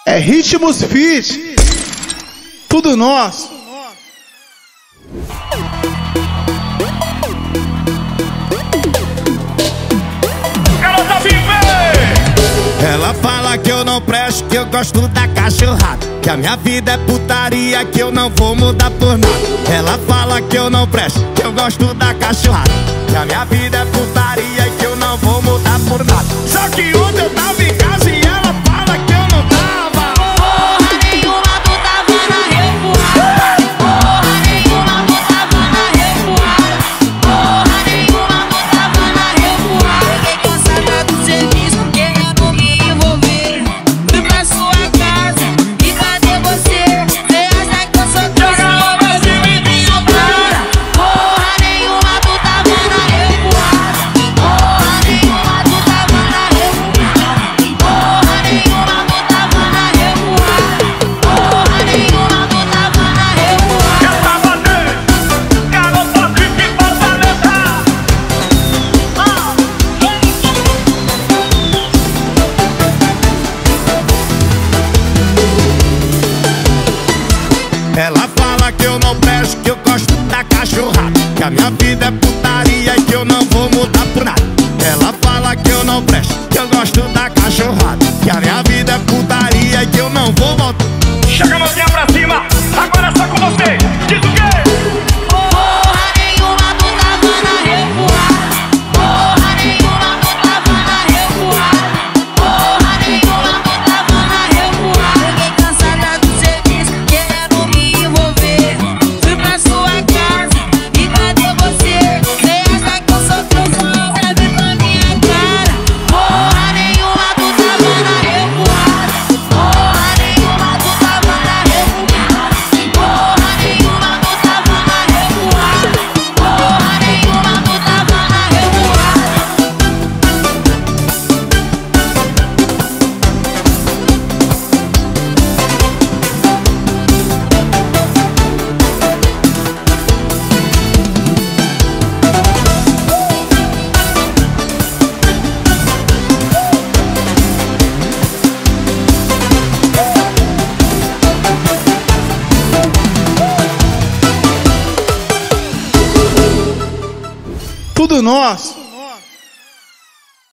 É Ritmos Fit, tudo nosso. Garota vive! Ela fala que eu não presto, que eu gosto da cachorrada, que a minha vida é putaria, que eu não vou mudar por nada. Ela fala que eu não presto, que eu gosto da cachorrada, que a minha vida é putaria, que eu não vou mudar por nada. Só que ontem eu tava em casa e ela fala que eu não tava. Porra nenhuma, tu tava na revoada. Porra nenhuma, tu tava na revoada. Porra nenhuma, tu tava na revoada. Fiquei cansada do serviço, querendo me envolver. Fui pra sua casa e cadê você? Cê acha que eu sou trouxa, mas eu me minha cara. Porra nenhuma, tu tava na revoada. Porra nenhuma, tu tava na revoada. Porra nenhuma, tu tava na revoada. Porra nenhuma, tu tava na revoada. Eu tava dentro, garota vive fortaleza. Ela fala que eu não presto, que eu gosto da cachorrada, que a minha vida é putaria e que eu não vou mudar por nada. Ela fala que eu não presto, que eu gosto da cachorrada, que a minha vida é putaria e que eu não vou voltar. Chega a mãozinha pra cima, agora é só com você. Diz o quê? Porra nenhuma, tu tava na revoada. Porra nenhuma, tu tava na revoada. Porra nenhuma, tu tava na revoada. Fiquei cansada do serviço, querendo me envolver. Fui pra sua casa e cadê você? Cê acha que eu sou trouxa, leve pra minha cara. Porra nenhuma, tu tava na revoada. Porra nenhuma, tu tava na revoada. Porra nenhuma, tu tava na revoada. Porra nenhuma, tu tava na revoada. Tudo nosso.